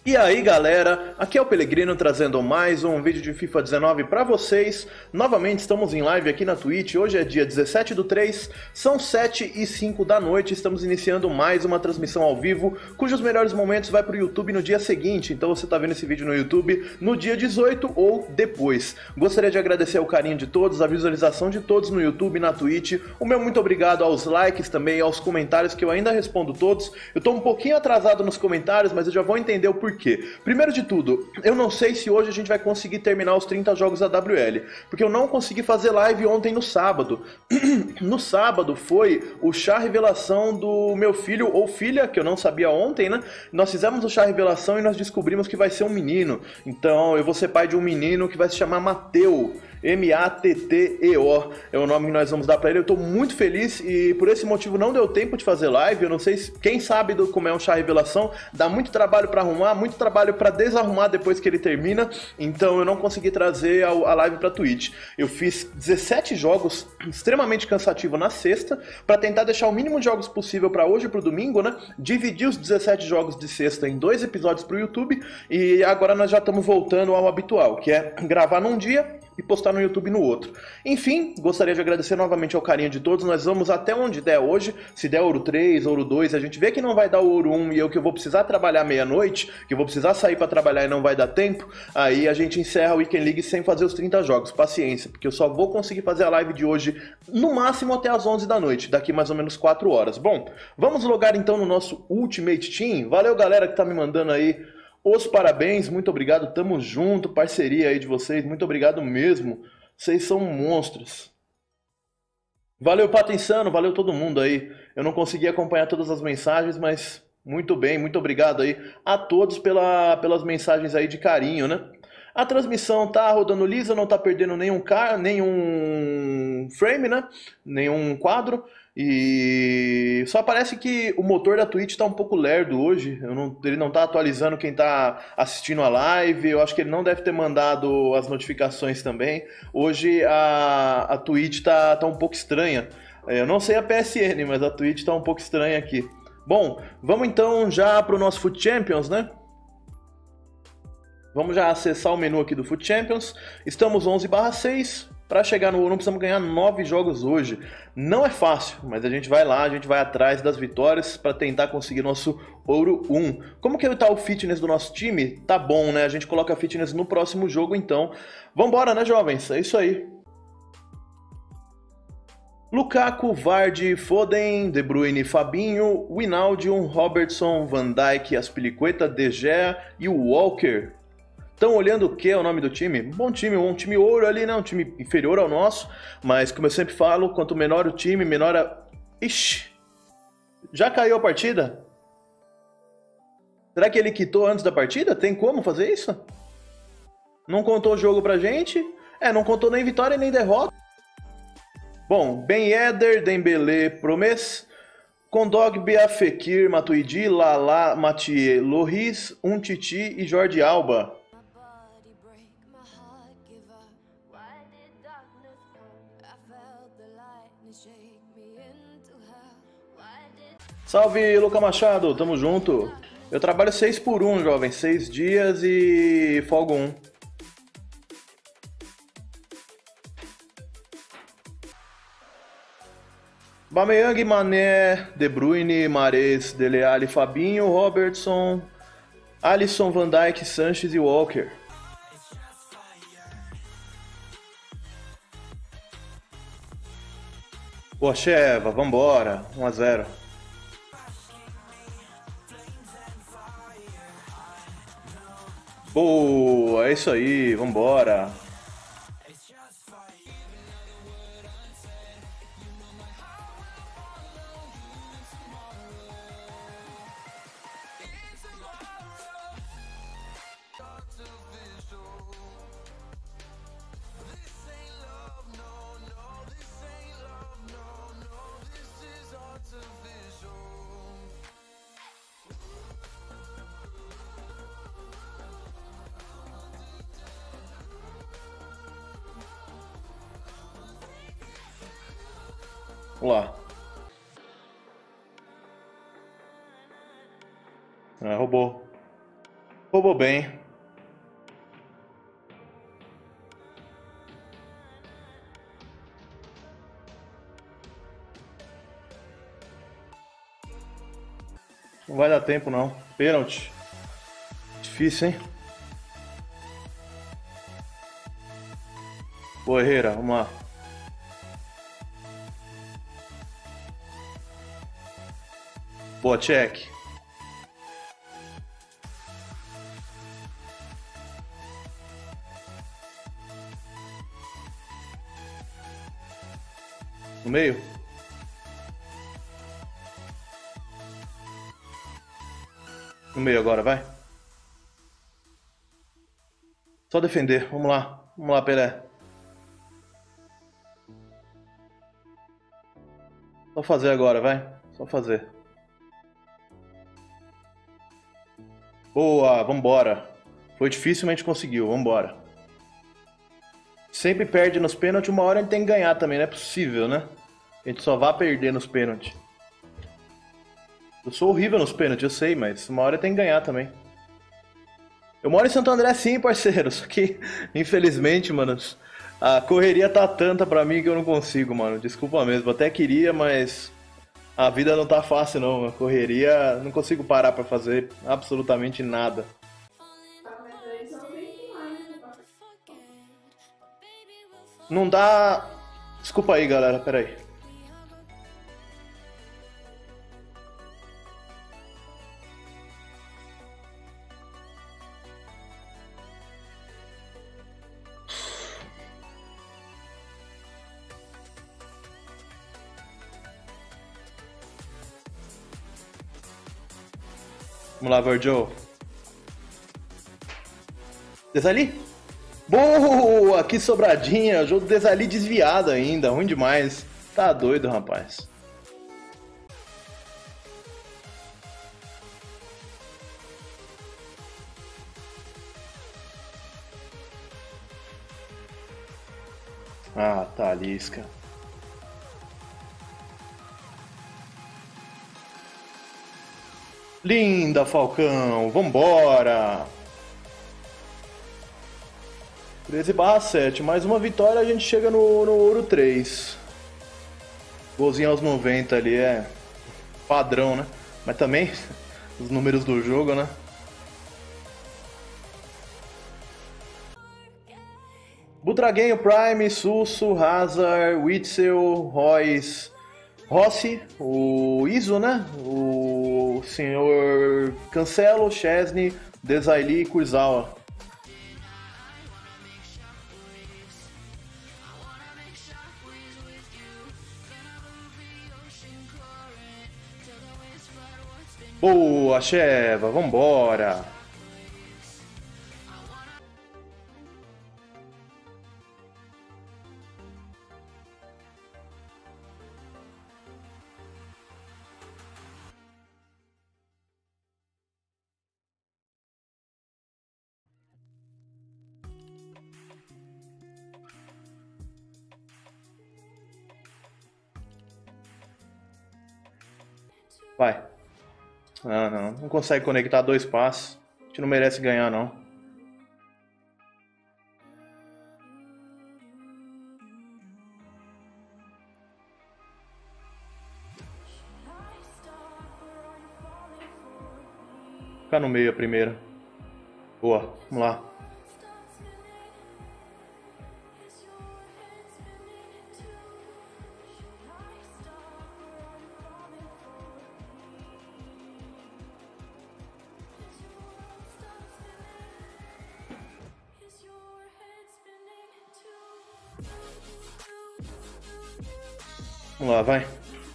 E aí galera, aqui é o Pelegrino trazendo mais um vídeo de FIFA 19 pra vocês. Novamente estamos em live aqui na Twitch, hoje é dia 17/3, são 7h05 da noite, estamos iniciando mais uma transmissão ao vivo, cujos melhores momentos vai pro YouTube no dia seguinte, então você tá vendo esse vídeo no YouTube no dia 18 ou depois. Gostaria de agradecer o carinho de todos, a visualização de todos no YouTube e na Twitch, o meu muito obrigado aos likes também, aos comentários que eu ainda respondo todos. Eu tô um pouquinho atrasado nos comentários, mas eu já vou entender o porquê. Primeiro de tudo, eu não sei se hoje a gente vai conseguir terminar os 30 jogos da WL, porque eu não consegui fazer live ontem no sábado. No sábado foi o chá revelação do meu filho ou filha, que eu não sabia ontem, né? Nós fizemos o chá revelação e nós descobrimos que vai ser um menino. Então eu vou ser pai de um menino que vai se chamar Mateu. Matteo é o nome que nós vamos dar pra ele. Eu tô muito feliz e por esse motivo não deu tempo de fazer live. Eu não sei se quem sabe como é um chá revelação, dá muito trabalho pra arrumar, muito trabalho pra desarrumar depois que ele termina, então eu não consegui trazer a live pra Twitch. Eu fiz 17 jogos extremamente cansativo na sexta pra tentar deixar o mínimo de jogos possível pra hoje e pro domingo, né? Dividi os 17 jogos de sexta em 2 episódios pro YouTube e agora nós já estamos voltando ao habitual, que é gravar num dia e postar no YouTube no outro. Enfim, gostaria de agradecer novamente ao carinho de todos. Nós vamos até onde der hoje. Se der ouro 3, ouro 2, a gente vê que não vai dar o ouro 1 e eu que eu vou precisar trabalhar meia-noite, que eu vou precisar sair para trabalhar e não vai dar tempo, aí a gente encerra o Weekend League sem fazer os 30 jogos. Paciência, porque eu só vou conseguir fazer a live de hoje no máximo até as 11 da noite, daqui mais ou menos 4 horas. Bom, vamos logar então no nosso Ultimate Team. Valeu galera que tá me mandando aí os parabéns, muito obrigado, tamo junto, parceria aí de vocês, muito obrigado mesmo, vocês são monstros. Valeu Pato Insano, valeu todo mundo aí, eu não consegui acompanhar todas as mensagens, mas muito bem, muito obrigado aí a todos pelas mensagens aí de carinho, né? A transmissão tá rodando lisa, não tá perdendo nenhum frame, né? Nenhum quadro. E só parece que o motor da Twitch tá um pouco lerdo hoje. Ele não tá atualizando quem tá assistindo a live. Eu acho que ele não deve ter mandado as notificações também. Hoje a Twitch tá um pouco estranha. Eu não sei a PSN, mas a Twitch tá um pouco estranha aqui. Bom, vamos então já pro nosso Foot Champions, né? Vamos já acessar o menu aqui do Foot Champions. Estamos 11/6. Para chegar no ouro, precisamos ganhar 9 jogos hoje. Não é fácil, mas a gente vai lá, a gente vai atrás das vitórias para tentar conseguir nosso ouro 1. Como que tá o fitness do nosso time? Tá bom, né? A gente coloca fitness no próximo jogo, então. Vambora, né, jovens? É isso aí. Lukaku, Vardy, Foden, De Bruyne, Fabinho, Wijnaldum, Robertson, Van Dijk, Azpilicueta, De Gea e o Walker. Estão olhando o que é o nome do time? Bom time, um time ouro ali, né? Um time inferior ao nosso, mas como eu sempre falo, quanto menor o time, menor a... Ixi! Já caiu a partida? Será que ele quitou antes da partida? Tem como fazer isso? Não contou o jogo pra gente? Não contou nem vitória nem derrota. Bom, Ben Yedder, Dembélé, Promes, Kondogbia, Fekir, Matuidi, Lala, Mathieu, Loris, Umtiti e Jordi Alba. Salve, Luca Machado, tamo junto. Eu trabalho 6x1, jovem, 6 dias e folgo 1. Bameyang, Mané, De Bruyne, Mahrez, Dele Alli, Fabinho, Robertson, Alisson, Van Dijk, Sanches e Walker. Boa, Cheva, vambora, 1-0. Boa, é isso aí, vambora. Vamos lá. Roubou. Roubou bem. Não vai dar tempo, não. Pênalti. Difícil, hein? Boa, Herrera. Vamos lá. Boa, check. No meio. No meio agora, vai. Só defender. Vamos lá. Vamos lá, Pelé. Só fazer agora, vai. Só fazer. Boa, vambora. Foi difícil, mas a gente conseguiu. Vambora. Sempre perde nos pênaltis, uma hora a gente tem que ganhar também, não é possível, né? A gente só vai perder nos pênaltis. Eu sou horrível nos pênaltis, eu sei, mas uma hora tem que ganhar também. Eu moro em Santo André sim, parceiro, só que, infelizmente, mano, a correria tá tanta pra mim que eu não consigo, mano. Desculpa mesmo, até queria, mas a vida não tá fácil não. A correria, não consigo parar pra fazer absolutamente nada. Não dá... Desculpa aí, galera, peraí. Vamos lá, Virgil. Desali? Boa! Que sobradinha! O jogo do Desali desviado ainda, ruim demais. Tá doido, rapaz. Ah, Talisca. Linda, Falcão! Vambora! 13/7, mais uma vitória, a gente chega no ouro 3. Golzinho aos 90 ali é padrão, né? Mas também os números do jogo, né? Butraguenho, Prime, Susso, Hazard, Witzel, Royce, Rossi, o Iso, né? O senhor Cancelo, Chesney, Desailly e Kurzawa. Boa, Cheva, vambora! Vai. Não consegue conectar dois passos. A gente não merece ganhar, não. Ficar no meio a primeira. Boa, vamos lá. Vamos lá, vai.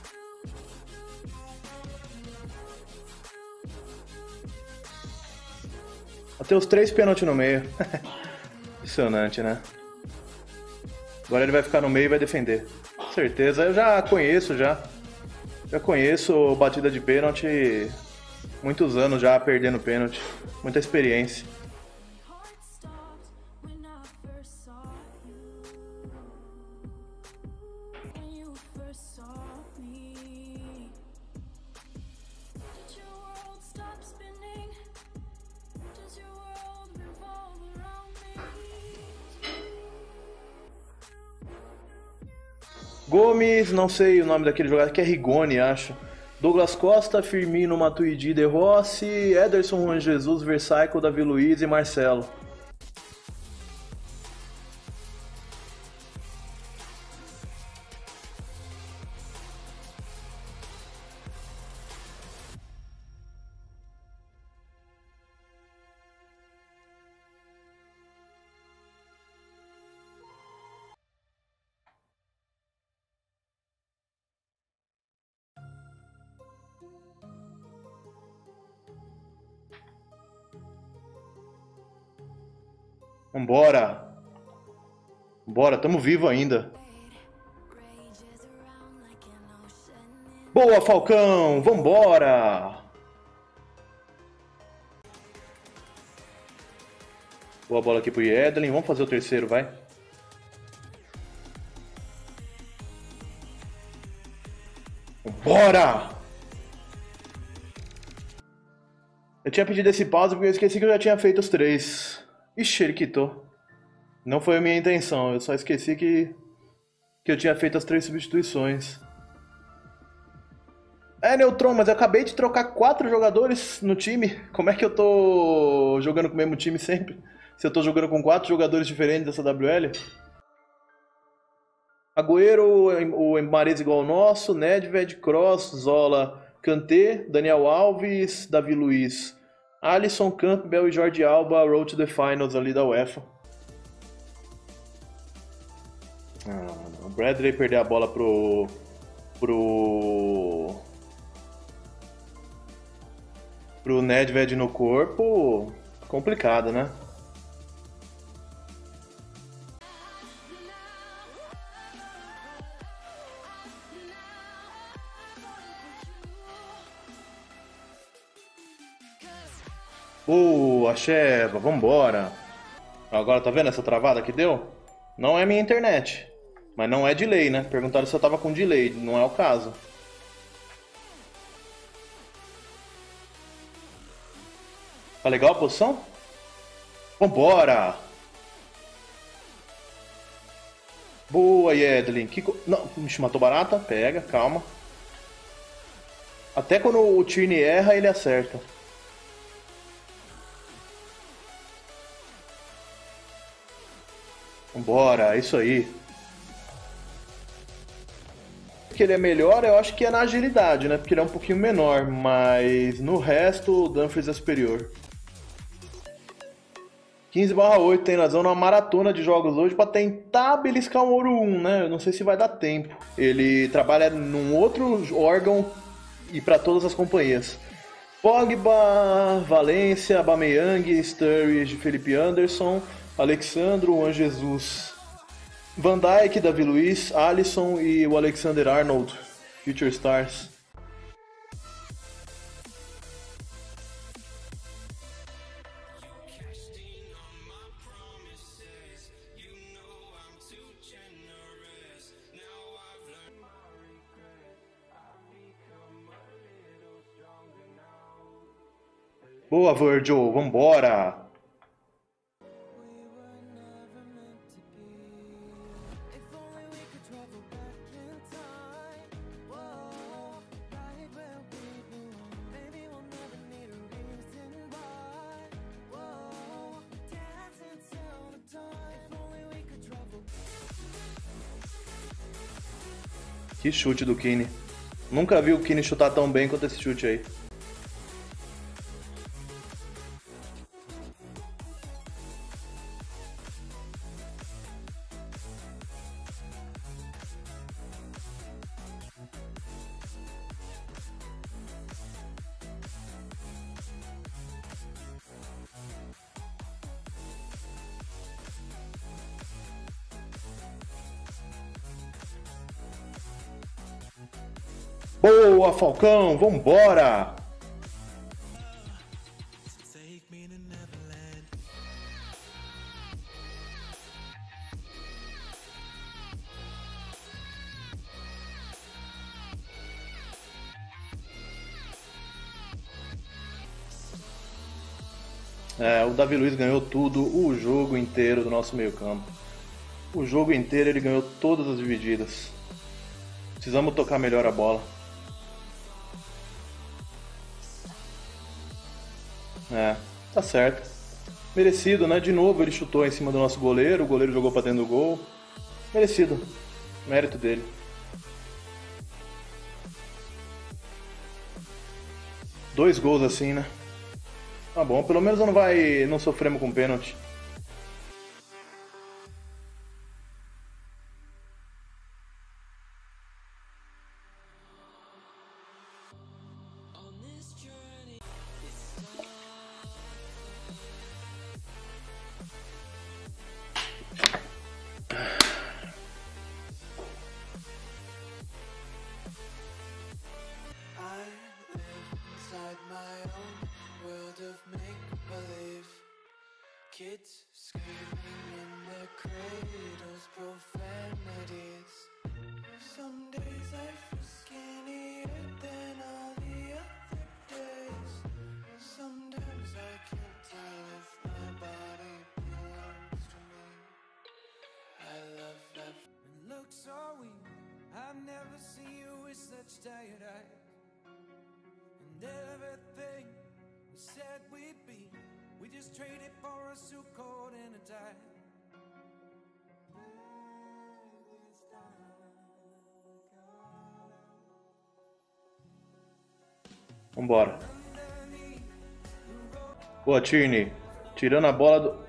Até os 3 pênaltis no meio. Impressionante, né? Agora ele vai ficar no meio e vai defender. Com certeza, eu já conheço, já. Já conheço batida de pênalti. Muitos anos já perdendo pênalti. Muita experiência. Gomes, não sei o nome daquele jogador, que é Rigoni, acho. Douglas Costa, Firmino, Matuidi, De Rossi, Ederson, Juan Jesus, Versailles, Davi Luiz e Marcelo. Vambora! Bora, tamo vivo ainda. Boa, Falcão! Vambora! Boa bola aqui pro Yedlin. Vamos fazer o terceiro, vai. Vambora! Eu tinha pedido esse pause porque eu esqueci que eu já tinha feito os 3. Ixi, ele quitou. Não foi a minha intenção, eu só esqueci que eu tinha feito as 3 substituições. É, Neutron, mas eu acabei de trocar 4 jogadores no time. Como é que eu tô jogando com o mesmo time sempre? Se eu tô jogando com 4 jogadores diferentes dessa WL? Agüero, o Mahrez igual ao nosso, Nedved, Kroos, Zola, Kanté, Daniel Alves, Davi Luiz, Alisson, Campbell e Jordi Alba, road to the finals ali da UEFA. O Bradley perder a bola pro Nedved no corpo, complicado, né? A Sheva, vambora. Agora tá vendo essa travada que deu? Não é minha internet, mas não é delay, né? Perguntaram se eu tava com delay, não é o caso. Tá legal a posição? Vambora! Boa, Yedlin. Não, me matou barata. Pega, calma. Até quando o Tierney erra, ele acerta. Vambora, isso aí. O que ele é melhor, eu acho que é na agilidade, né? Porque ele é um pouquinho menor, mas no resto o Dumfries é superior. 15/8 tem razão numa maratona de jogos hoje para tentar beliscar um ouro 1, né? Eu não sei se vai dar tempo. Ele trabalha num outro órgão e para todas as companhias. Pogba, Valência, Aubameyang, Sturridge, Felipe Anderson, Alexandro, Juan Jesus, Van Dijk, Davi Luiz, Alisson e o Alexander Arnold, Future Stars. Boa, Virgil, vambora! Que chute do Kine. Nunca vi o Kine chutar tão bem quanto esse chute aí. Boa, Falcão, vambora! É, o Davi Luiz ganhou tudo, o jogo inteiro do nosso meio campo. O jogo inteiro ele ganhou todas as divididas. Precisamos tocar melhor a bola. É, tá certo. Merecido, né? De novo ele chutou em cima do nosso goleiro, o goleiro jogou pra dentro do gol. Merecido. Mérito dele. Dois gols assim, né? Tá bom, pelo menos não sofremos com pênalti. Kids screaming in their cradles, profanities. Some days I feel skinnier than all the other days. Sometimes I can't tell if my body belongs to me. I love that. It looks so weak. I've never seen you with such tired eyes. And everything we said we'd be, we just traded for a suit coat and a tie. Vambora. Boa, Tierney. Tirando a bola do...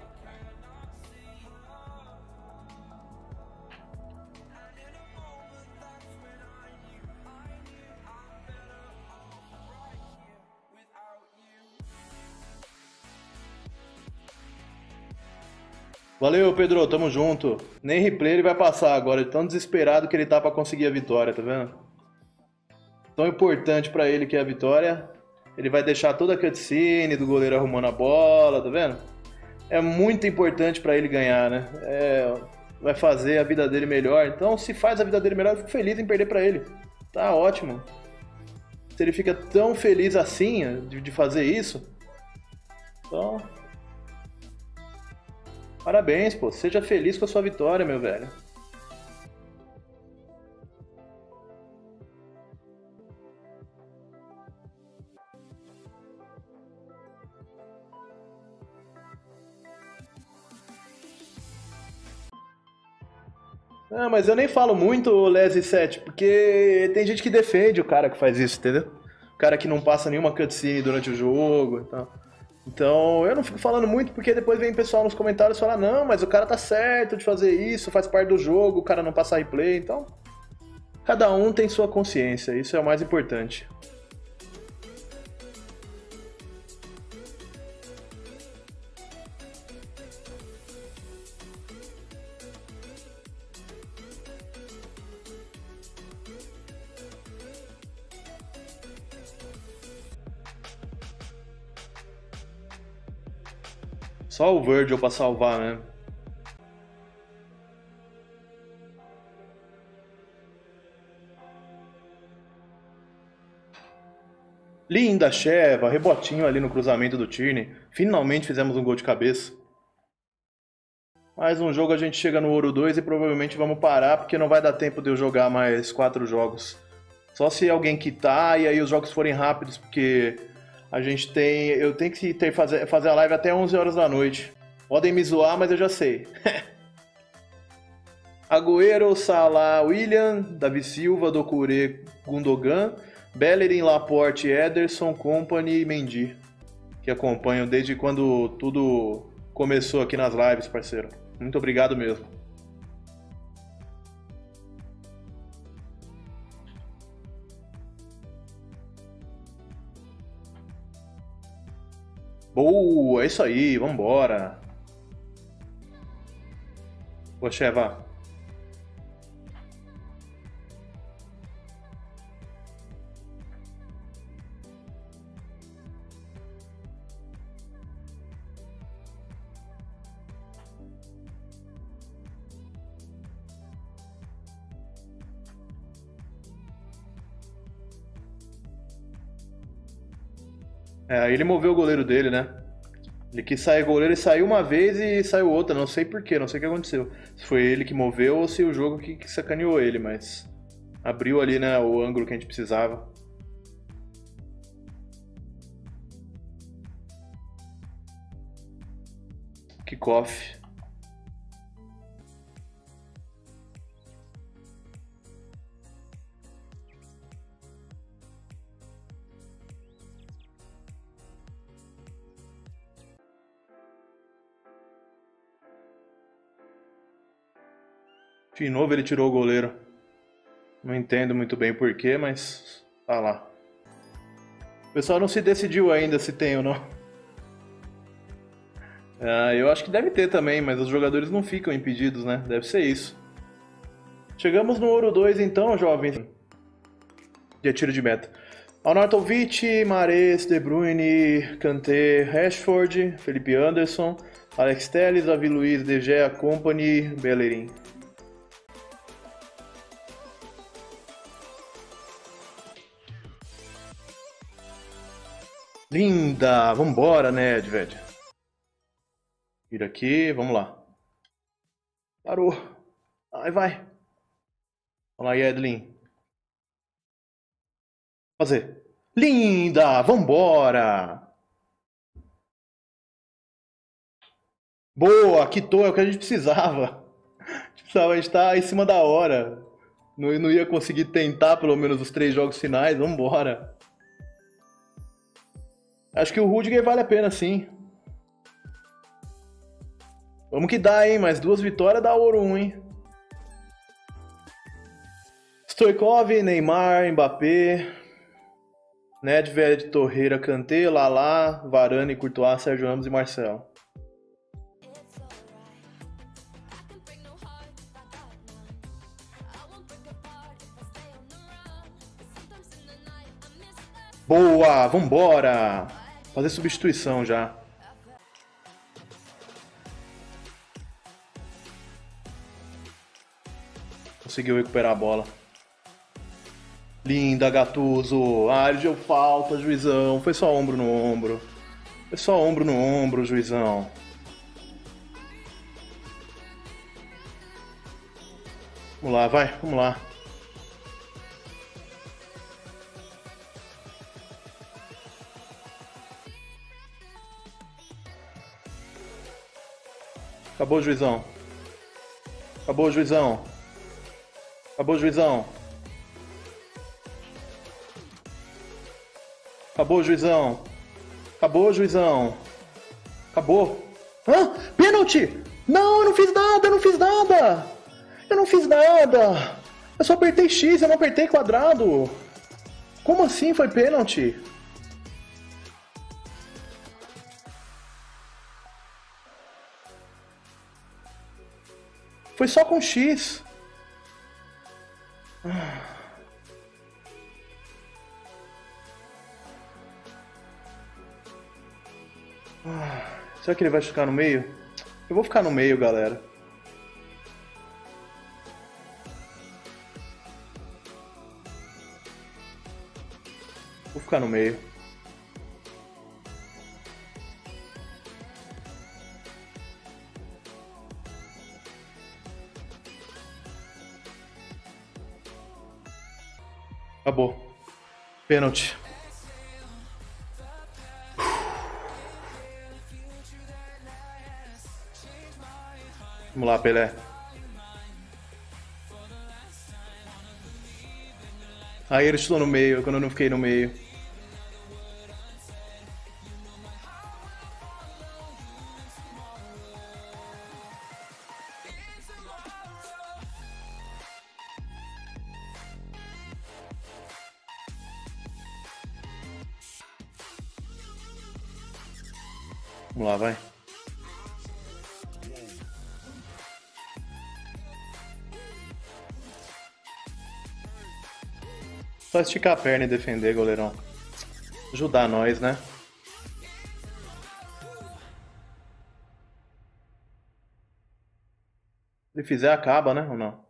Valeu, Pedro, tamo junto. Nem replay ele vai passar agora, de tão desesperado que ele tá pra conseguir a vitória, tá vendo? Tão importante pra ele que é a vitória. Ele vai deixar toda a cutscene do goleiro arrumando a bola, tá vendo? É muito importante pra ele ganhar, né? Vai fazer a vida dele melhor. Então, se faz a vida dele melhor, eu fico feliz em perder pra ele. Tá ótimo. Se ele fica tão feliz assim de fazer isso, então... Parabéns, pô. Seja feliz com a sua vitória, meu velho. Ah, mas eu nem falo muito, Leslie7, porque tem gente que defende o cara que faz isso, entendeu? O cara que não passa nenhuma cutscene durante o jogo e tal. Então, eu não fico falando muito porque depois vem pessoal nos comentários falar não, mas o cara tá certo de fazer isso, faz parte do jogo, o cara não passa replay, então... Cada um tem sua consciência, isso é o mais importante. Só o Virgil pra salvar, né? Linda Sheva, rebotinho ali no cruzamento do Tierney. Finalmente fizemos um gol de cabeça. Mais um jogo a gente chega no Ouro 2 e provavelmente vamos parar porque não vai dar tempo de eu jogar mais 4 jogos. Só se alguém quitar e aí os jogos forem rápidos, porque eu tenho que fazer a live até 11 horas da noite. Podem me zoar, mas eu já sei. Agüero, Salah, William, Davi Silva, Doucouré, Gundogan, Bellerin, Laporte, Ederson, Company e Mendy, que acompanham desde quando tudo começou aqui nas lives, parceiro. Muito obrigado mesmo. Boa, é isso aí, vambora. Boa, Sheva. Aí ele moveu o goleiro dele, né? Ele quis sair goleiro, ele saiu uma vez e saiu outra, não sei porquê, não sei o que aconteceu. Se foi ele que moveu ou se o jogo que sacaneou ele, mas... Abriu ali, né, o ângulo que a gente precisava. Kickoff. De novo ele tirou o goleiro. Não entendo muito bem porquê, mas tá lá. O pessoal não se decidiu ainda se tem ou não. Eu acho que deve ter também, mas os jogadores não ficam impedidos, né? Deve ser isso. Chegamos no ouro 2 então, jovens. De tiro de meta. Arnautovic, Mahrez, De Bruyne, Kanté, Rashford, Felipe Anderson, Alex Telles, Davi Luiz, De Gea, Company, Bellerin. Linda! Vambora, Nedved. Vira aqui, vamos lá. Parou. Ai, vai. Vamos lá, Yedlin. Fazer. Linda! Vambora! Boa! Quitou, é o que a gente precisava. A gente tá em cima da hora. Não ia conseguir tentar pelo menos os 3 jogos finais. Vambora. Acho que o Rudiger vale a pena, sim. Vamos que dá, hein? Mais 2 vitórias dá ouro 1, hein? Stoikov, Neymar, Mbappé, Nedved, Torreira, Kanté, Lalá, Varane, Courtois, Sérgio Ramos e Marcelo. Boa! Vambora! Fazer substituição já. Conseguiu recuperar a bola. Linda, Gattuso. Ah, ele deu falta, juizão. Foi só ombro no ombro. Foi só ombro no ombro, juizão. Vamos lá, vai. Vamos lá. Acabou, juizão. Acabou, juizão. Acabou, juizão. Acabou, juizão. Acabou, juizão. Acabou. Hã? Pênalti! Não, eu não fiz nada, eu não fiz nada! Eu não fiz nada! Eu só apertei X, eu não apertei quadrado! Como assim foi pênalti? Foi só com X. Será que ele vai ficar no meio? Eu vou ficar no meio, galera. Vou ficar no meio. Acabou. Pênalti. Vamos lá, Pelé. Aí ele estou no meio, quando eu não fiquei no meio. Vamos lá, vai. Só esticar a perna e defender, goleirão. Ajudar nós, né? Se ele fizer, acaba, né? Ou não?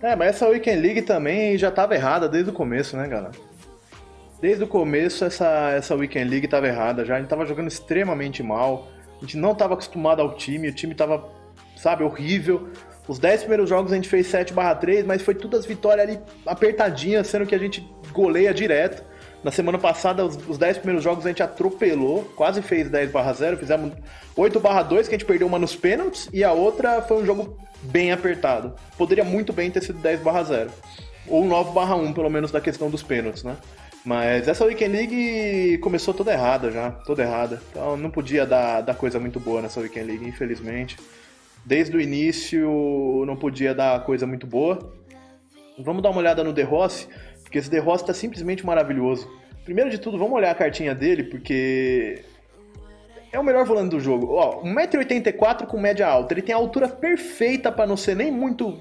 É, mas essa Weekend League também já tava errada desde o começo, né, galera? Desde o começo essa Weekend League tava errada já, a gente tava jogando extremamente mal, a gente não tava acostumado ao time, o time tava, sabe, horrível. Os 10 primeiros jogos a gente fez 7/3, mas foi todas as vitórias ali apertadinhas, sendo que a gente goleia direto. Na semana passada, os 10 primeiros jogos a gente atropelou, quase fez 10/0, fizemos 8/2, que a gente perdeu uma nos pênaltis, e a outra foi um jogo bem apertado. Poderia muito bem ter sido 10/0. Ou 9/1, pelo menos, da questão dos pênaltis, né? Mas essa Weekend League começou toda errada já, toda errada. Então não podia dar coisa muito boa nessa Weekend League, infelizmente. Desde o início não podia dar coisa muito boa. Vamos dar uma olhada no De Rossi, porque esse De Rossi tá simplesmente maravilhoso. Primeiro de tudo, vamos olhar a cartinha dele, porque é o melhor volante do jogo. Ó, 1,84 m com média alta. Ele tem a altura perfeita para não ser nem muito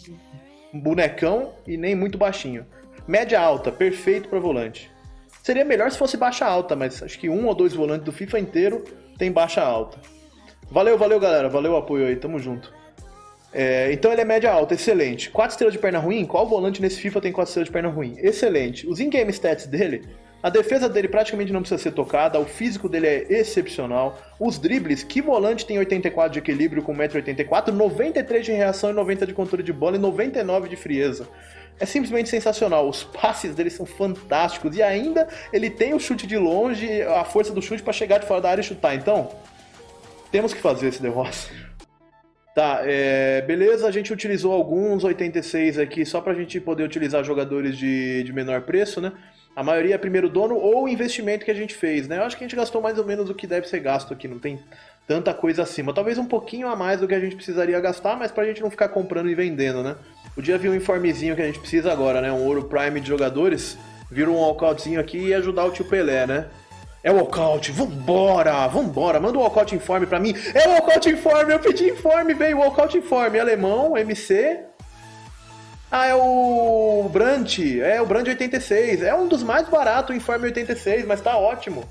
bonecão e nem muito baixinho. Média alta, perfeito para volante. Seria melhor se fosse baixa alta, mas acho que um ou dois volantes do FIFA inteiro tem baixa alta. Valeu, galera. Valeu o apoio aí, tamo junto. Então ele é média alta, excelente. 4 estrelas de perna ruim? Qual volante nesse FIFA tem 4 estrelas de perna ruim? Excelente. Os in-game stats dele, a defesa dele praticamente não precisa ser tocada, o físico dele é excepcional. Os dribles, que volante tem 84 de equilíbrio com 1,84 m, 93 de reação e 90 de controle de bola e 99 de frieza. É simplesmente sensacional, os passes dele são fantásticos e ainda ele tem o chute de longe, a força do chute para chegar de fora da área e chutar. Então, temos que fazer esse De Rossi. Tá, beleza, a gente utilizou alguns 86 aqui só pra gente poder utilizar jogadores de menor preço, né? A maioria é primeiro dono ou investimento que a gente fez, né? Eu acho que a gente gastou mais ou menos o que deve ser gasto aqui, não tem tanta coisa acima. Talvez um pouquinho a mais do que a gente precisaria gastar, mas pra gente não ficar comprando e vendendo, né? Podia vir um informezinho que a gente precisa agora, né? Um ouro prime de jogadores, vira um walkoutzinho aqui e ajudar o tio Pelé, né? É o walkout, vambora, manda o walkout informe pra mim. É o walkout informe, eu pedi informe, veio o walkout informe, alemão, MC. Ah, é o Brandt, o Brandt 86, é um dos mais baratos, o informe 86, mas tá ótimo.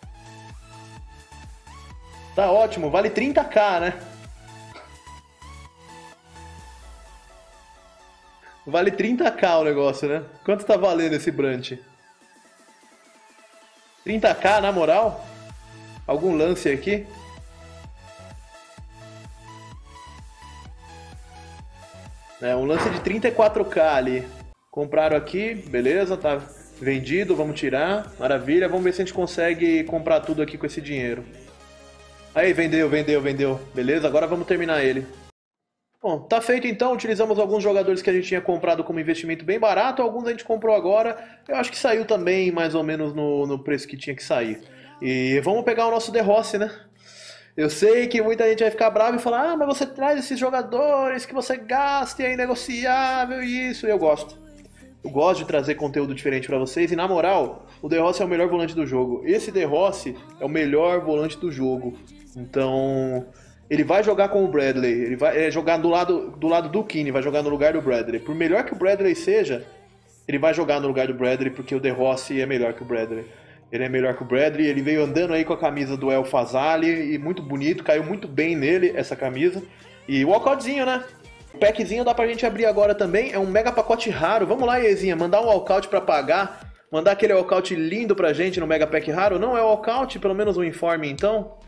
Tá ótimo, vale 30k, né? Vale 30k o negócio, né? Quanto tá valendo esse Brandt? 30k, na moral? Algum lance aqui? Um lance de 34k ali. Compraram aqui, beleza, tá vendido, vamos tirar. Maravilha, vamos ver se a gente consegue comprar tudo aqui com esse dinheiro. Aí, vendeu. Beleza, agora vamos terminar ele. Bom, tá feito então, utilizamos alguns jogadores que a gente tinha comprado como investimento bem barato, alguns a gente comprou agora, eu acho que saiu também mais ou menos no preço que tinha que sair. E vamos pegar o nosso De Rossi, né? Eu sei que muita gente vai ficar brava e falar, ah, mas você traz esses jogadores que você gasta e é inegociável e isso, eu gosto. Eu gosto de trazer conteúdo diferente pra vocês e na moral, o De Rossi é o melhor volante do jogo. Esse De Rossi é o melhor volante do jogo, então... Ele vai jogar com o Bradley, ele vai jogar do lado do Keane, vai jogar no lugar do Bradley. Por melhor que o Bradley seja, ele vai jogar no lugar do Bradley, porque o De Rossi é melhor que o Bradley. Ele é melhor que o Bradley, ele veio andando aí com a camisa do El Fazali, e muito bonito, caiu muito bem nele essa camisa. E o walkoutzinho, né? O packzinho dá pra gente abrir agora também, é um mega pacote raro. Vamos lá, Iezinha, mandar um walkout pra pagar, mandar aquele walkout lindo pra gente no mega pack raro. Não é walkout, pelo menos um informe então.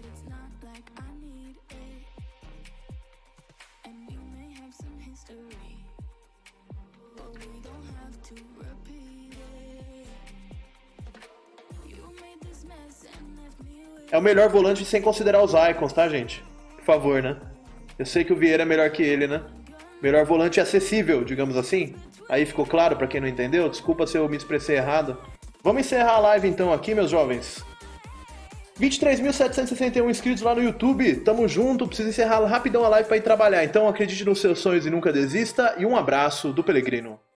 É o melhor volante sem considerar os icons, tá, gente? Por favor, né? Eu sei que o Vieira é melhor que ele, né? Melhor volante acessível, digamos assim. Aí ficou claro pra quem não entendeu? Desculpa se eu me expressei errado. Vamos encerrar a live então aqui, meus jovens. 23.761 inscritos lá no YouTube. Tamo junto, preciso encerrar rapidão a live pra ir trabalhar. Então acredite nos seus sonhos e nunca desista. E um abraço do Pelegrino.